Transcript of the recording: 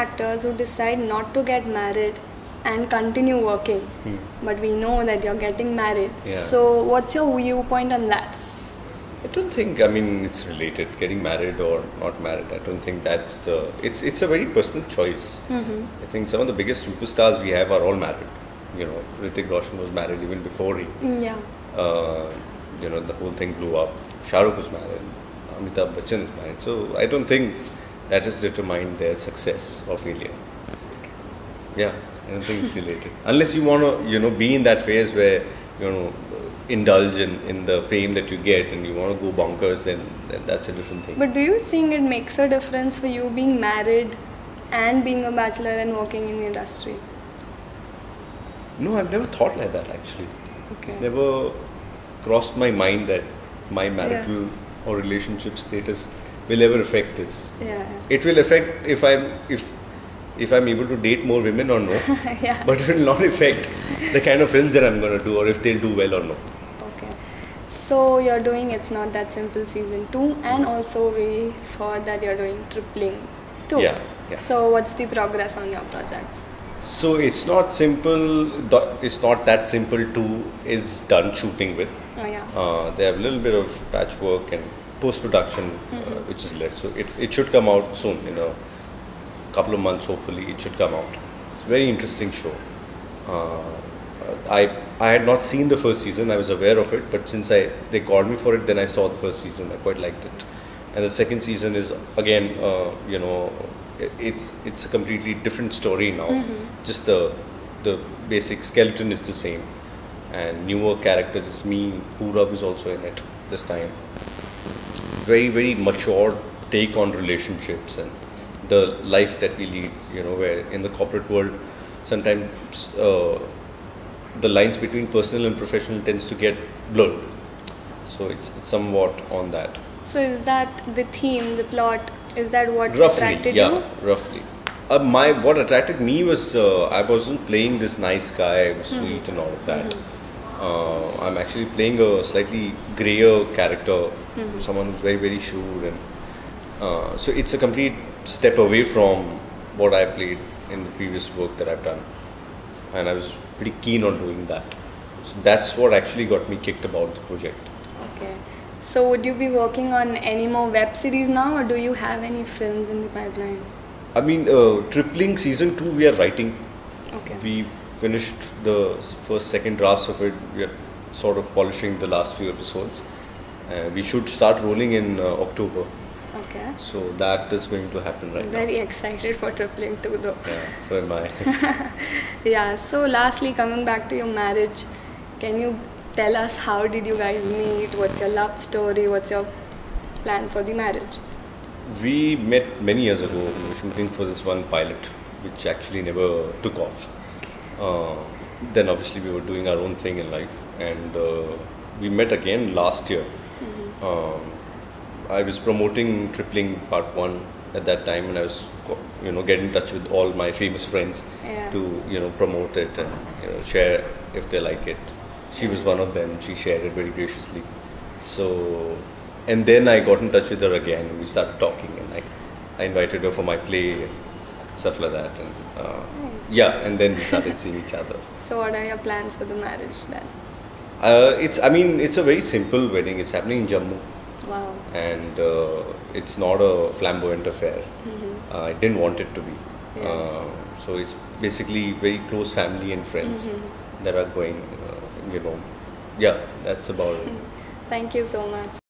actors who decide not to get married and continue working. But we know that you're getting married. Yeah. So what's your viewpoint on that? I don't think, I mean, it's related, getting married or not married. I don't think that's the, it's a very personal choice. I think some of the biggest superstars we have are all married. You know, Hrithik Roshan was married even before he, Yeah. you know, the whole thing blew up. Shah Rukh was married, Amitabh Bachchan is married. So I don't think that has determined their success or failure. Yeah, I don't think it's related. Unless you want to, you know, be in that phase where, you know, indulge in the fame that you get and you want to go bonkers, then that's a different thing. But do you think it makes a difference for you being married and being a bachelor and working in the industry? No, I've never thought like that actually. Okay. It's never crossed my mind that my marital or relationship status will ever affect this. Yeah. It will affect if I'm able to date more women or no, Yeah. but it will not affect the kind of films that I'm going to do or if they'll do well or no. Okay. So you're doing It's Not That Simple season 2, and also we heard that you're doing Tripling 2. Yeah. So what's the progress on your projects? So it's not simple. It's not that simple. 2 is done shooting with. Oh yeah. They have a little bit of patchwork and post-production which is left. So it should come out soon, in a couple of months hopefully it should come out. It's a very interesting show. I had not seen the first season, I was aware of it, but since they called me for it, then I saw the first season. I quite liked it. And the second season is again, you know, it's a completely different story now. Just the basic skeleton is the same. And newer characters, it's me, Purav is also in it this time. Very, very mature take on relationships and the life that we lead, you know, where in the corporate world, sometimes the lines between personal and professional tends to get blurred. So it's somewhat on that. So is that the theme, the plot, is that what Roughly, attracted yeah, you? roughly. What attracted me was I wasn't playing this nice guy, sweet and all of that. I'm actually playing a slightly grayer character, someone who's very, very shrewd, and so it's a complete step away from what I played in the previous work that I've done, and I was pretty keen on doing that. So that's what actually got me kicked about the project. Okay. So would you be working on any more web series now, or do you have any films in the pipeline? I mean, Tripling season 2 we are writing. Okay. We finished the first, second drafts of it. We are sort of polishing the last few episodes. We should start rolling in October. Okay. So that is going to happen right now. Very excited for Tripling 2 though. Yeah, so am I. Yeah, so lastly, coming back to your marriage, can you tell us how did you guys meet? What's your love story? What's your plan for the marriage? We met many years ago. We were shooting for this one pilot, which actually never took off. Then obviously we were doing our own thing in life, and we met again last year. I was promoting Tripling Part 1 at that time, and I was, you know, getting in touch with all my famous friends to, you know, promote it and, you know, share if they like it. She was one of them. She shared it very graciously. So, and then I got in touch with her again, and we started talking, and I invited her for my play and stuff like that, and yeah, and then we started seeing each other. So what are your plans for the marriage then? It's a very simple wedding. It's happening in Jammu. Wow. And it's not a flamboyant affair. I didn't want it to be. So it's basically very close family and friends that are going, you know. Yeah, that's about it. Thank you so much.